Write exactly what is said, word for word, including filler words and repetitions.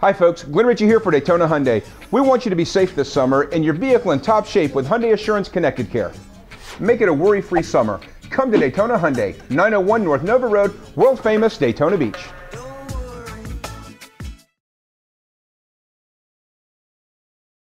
Hi folks, Glenn Ritchie here for Daytona Hyundai. We want you to be safe this summer and your vehicle in top shape with Hyundai Assurance Connected Care. Make it a worry-free summer. Come to Daytona Hyundai, nine oh one North Nova Road, world famous Daytona Beach.